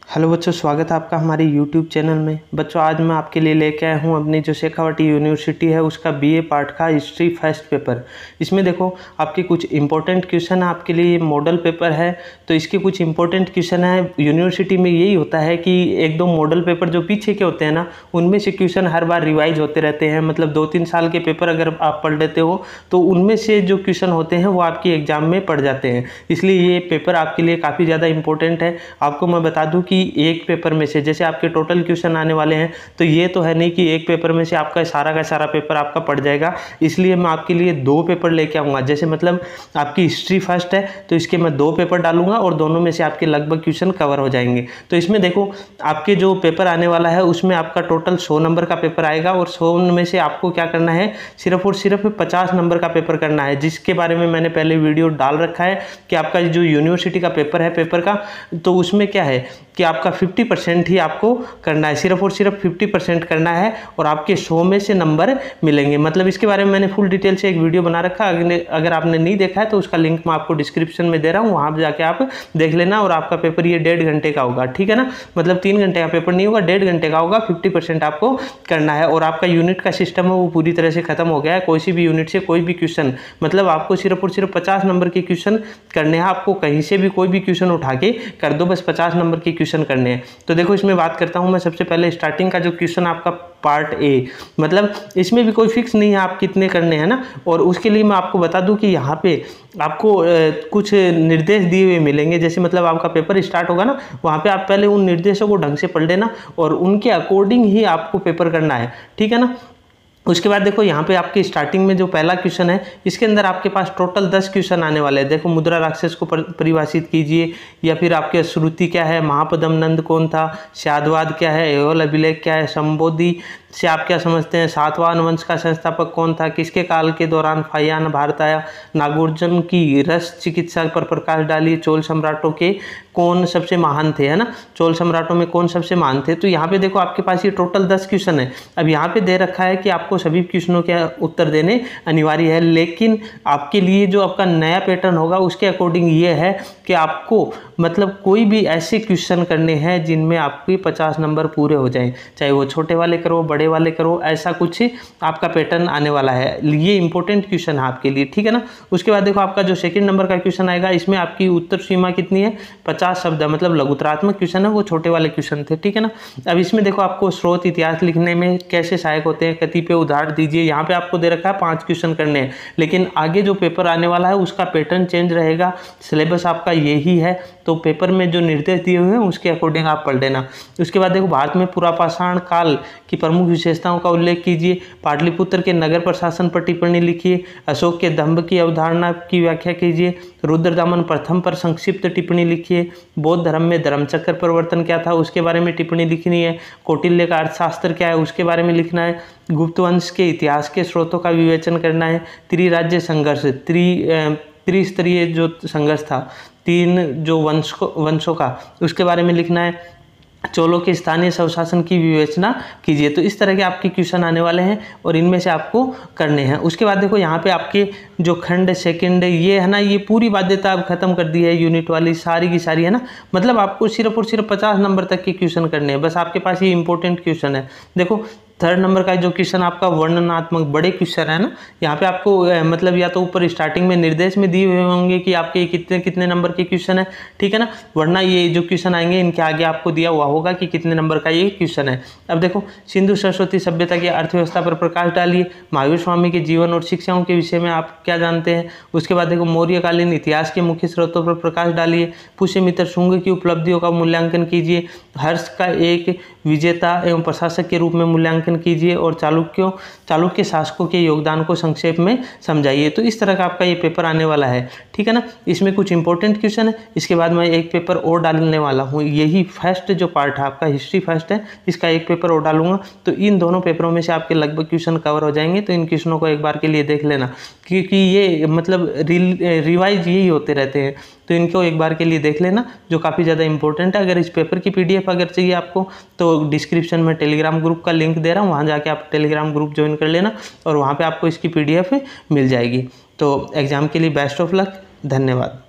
Hello बच्चों, स्वागत है आपका हमारे YouTube चैनल में। बच्चों, आज मैं आपके लिए लेके आया हूँ अपनी जो शेखावाटी यूनिवर्सिटी है उसका BA पार्ट का हिस्ट्री फर्स्ट पेपर। इसमें देखो आपके कुछ इंपॉर्टेंट क्वेश्चन है, आपके लिए मॉडल पेपर है तो इसके कुछ इंपॉर्टेंट क्वेश्चन है। यूनिवर्सिटी में यही होता है कि एक दो मॉडल पेपर जो पीछे के होते हैं ना, उनमें से क्वेश्चन हर बार रिवाइज होते रहते हैं। मतलब 2-3 साल के पेपर अगर आप पढ़ लेते हो तो उनमें से जो क्वेश्चन होते हैं वो आपकी एग्जाम में पढ़ जाते हैं। इसलिए ये पेपर आपके लिए काफ़ी ज़्यादा इंपॉर्टेंट है। आपको मैं बता दूँ कि एक पेपर में से जैसे आपके टोटल क्वेश्चन आने वाले हैं तो ये तो है नहीं कि एक पेपर में से आपका सारा का सारा पेपर आपका पड़ जाएगा। इसलिए मैं आपके लिए 2 पेपर लेके आऊँगा। जैसे मतलब आपकी हिस्ट्री फर्स्ट है तो इसके मैं 2 पेपर डालूंगा और दोनों में से आपके लगभग क्वेश्चन कवर हो जाएंगे। तो इसमें देखो आपके जो पेपर आने वाला है उसमें आपका टोटल 100 नंबर का पेपर आएगा और 100 में से आपको क्या करना है, सिर्फ और सिर्फ 50 नंबर का पेपर करना है, जिसके बारे में मैंने पहले वीडियो डाल रखा है कि आपका जो यूनिवर्सिटी का पेपर है पेपर का, तो उसमें क्या है कि आपका 50% ही आपको करना है, सिर्फ और सिर्फ 50% करना है और आपके 100 में से नंबर मिलेंगे। मतलब इसके बारे में मैंने फुल डिटेल से एक वीडियो बना रखा है, अगर आपने नहीं देखा है तो उसका लिंक मैं आपको डिस्क्रिप्शन में दे रहा हूँ, वहाँ पर जाके आप देख लेना। और आपका पेपर ये 1.5 घंटे का होगा, ठीक है ना। मतलब 3 घंटे का पेपर नहीं होगा, 1.5 घंटे का होगा। 50% आपको करना है और आपका यूनिट का सिस्टम है वो पूरी तरह से खत्म हो गया है। कोई सी भी यूनिट से कोई भी क्वेश्चन, मतलब आपको सिर्फ और सिर्फ 50 नंबर के क्वेश्चन करने हैं। आपको कहीं से भी कोई भी क्वेश्चन उठा के कर दो, बस 50 नंबर के क्वेश्चन करने हैं। तो देखो इसमें बात करता हूं मैं सबसे पहले स्टार्टिंग का जो क्वेश्चन आपका पार्ट ए, मतलब इसमें भी कोई फिक्स नहीं है आप कितने करने हैं ना। और उसके लिए मैं आपको बता दूं कि यहाँ पे आपको कुछ निर्देश दिए हुए मिलेंगे। जैसे मतलब आपका पेपर स्टार्ट होगा ना, वहाँ पे आप पहले उन निर्देशों को ढंग से पढ़ लेना और उनके अकॉर्डिंग ही आपको पेपर करना है, ठीक है ना। उसके बाद देखो यहाँ पे आपकी स्टार्टिंग में जो पहला क्वेश्चन है इसके अंदर आपके पास टोटल 10 क्वेश्चन आने वाले हैं। देखो, मुद्रा राक्षस को परिभाषित कीजिए, या फिर आपके श्रुति क्या है, महापदम नंद कौन था, शादवाद क्या है, एहोल अभिलेख क्या है, संबोधि से आप क्या समझते हैं, सातवाहन वंश का संस्थापक कौन था, किसके काल के दौरान फाहियान भारत आया, नागार्जुन की रस चिकित्सा पर प्रकाश डालिए, चोल सम्राटों के कौन सबसे महान थे, है ना, चोल सम्राटों में कौन सबसे महान थे। तो यहाँ पे देखो आपके पास ये टोटल 10 क्वेश्चन है। अब यहाँ पे दे रखा है कि आपको सभी क्वेश्चनों के उत्तर देने अनिवार्य है, लेकिन आपके लिए जो आपका नया पैटर्न होगा उसके अकॉर्डिंग ये है कि आपको मतलब कोई भी ऐसे क्वेश्चन करने हैं जिनमें आपके 50 नंबर पूरे हो जाएं, चाहे वो छोटे वाले करो बड़े वाले करो, ऐसा कुछ आपका पैटर्न आने वाला है। ये इंपॉर्टेंट क्वेश्चन है आपके लिए, ठीक है ना। उसके बाद देखो आपका जो सेकंड नंबर का क्वेश्चन आएगा, इसमें आपकी उत्तर सीमा कितनी है, 50 शब्द है। मतलब लघुतरात्मक क्वेश्चन है, वो छोटे वाले क्वेश्चन थे, ठीक है ना। अब इसमें देखो आपको स्रोत इतिहास लिखने में कैसे सहायक होते हैं, कतिपय उदाहरण दीजिए। यहाँ पे आपको दे रखा है 5 क्वेश्चन करने हैं, लेकिन आगे जो पेपर आने वाला है उसका पैटर्न चेंज रहेगा, सिलेबस आपका यही है, तो पेपर में जो निर्देश दिए हुए हैं उसके अकॉर्डिंग आप पढ़ लेना। उसके बाद देखो भारत में पुरापाषाण काल की प्रमुख विशेषताओं का उल्लेख कीजिए, पाटलिपुत्र के नगर प्रशासन पर टिप्पणी लिखिए, अशोक के दंभ की अवधारणा की व्याख्या कीजिए, रुद्रदामन प्रथम पर संक्षिप्त टिप्पणी लिखिए, बौद्ध धर्म में धर्मचक्र परिवर्तन क्या था उसके बारे में टिप्पणी लिखनी है, कौटिल्य का अर्थशास्त्र क्या है उसके बारे में लिखना है, गुप्त वंश के इतिहास के स्रोतों का विवेचन करना है, त्रिराज्य संघर्ष, त्रिस्तरीय जो संघर्ष था, 3 जो वंशों का उसके बारे में लिखना है, चोलों के स्थानीय स्वशासन की विवेचना कीजिए। तो इस तरह के आपके क्वेश्चन आने वाले हैं और इनमें से आपको करने हैं। उसके बाद देखो यहाँ पे आपके जो खंड सेकंड ये है ना, ये पूरी बाध्यता आप खत्म कर दी है, यूनिट वाली सारी की सारी, है ना। मतलब आपको सिर्फ और सिर्फ 50 नंबर तक के क्वेश्चन करने हैं, बस आपके पास ये इंपॉर्टेंट क्वेश्चन है। देखो थर्ड नंबर का जो क्वेश्चन आपका वर्णनात्मक बड़े क्वेश्चन है ना, यहाँ पे आपको मतलब या तो ऊपर स्टार्टिंग में निर्देश में दिए हुए होंगे कि आपके कितने कितने नंबर के क्वेश्चन है, ठीक है ना, वरना ये जो क्वेश्चन आएंगे इनके आगे आपको दिया हुआ होगा कि कितने नंबर का ये क्वेश्चन है। अब देखो सिंधु सरस्वती सभ्यता की अर्थव्यवस्था पर प्रकाश डालिए, महावीर स्वामी के जीवन और शिक्षाओं के विषय में आप क्या जानते हैं। उसके बाद देखो मौर्यकालीन इतिहास के मुख्य स्रोतों पर प्रकाश डालिए, पुष्यमित्र शुंग की उपलब्धियों का मूल्यांकन कीजिए, हर्ष का एक विजेता एवं प्रशासक के रूप में मूल्यांकन कीजिए और चालुक्य शासकों के योगदान को संक्षेप में समझाइए। तो इस तरह का आपका ये पेपर आने वाला है, ठीक है ना। इसमें कुछ इंपॉर्टेंट क्वेश्चन है, इसके बाद मैं एक पेपर और डालने वाला हूँ। यही फर्स्ट जो पार्ट है आपका हिस्ट्री फर्स्ट है, इसका एक पेपर और डालूंगा, तो इन दोनों पेपरों में से आपके लगभग क्वेश्चन कवर हो जाएंगे। तो इन क्वेश्चनों को एक बार के लिए देख लेना, क्योंकि ये मतलब रिवाइज यही होते रहते हैं, तो इनको एक बार के लिए देख लेना, जो काफ़ी ज़्यादा इंपॉर्टेंट है। अगर इस पेपर की PDF अगर चाहिए आपको तो डिस्क्रिप्शन में टेलीग्राम ग्रुप का लिंक दे रहा हूँ, वहाँ जाके आप टेलीग्राम ग्रुप ज्वाइन कर लेना और वहाँ पे आपको इसकी PDF मिल जाएगी। तो एग्ज़ाम के लिए बेस्ट ऑफ लक, धन्यवाद।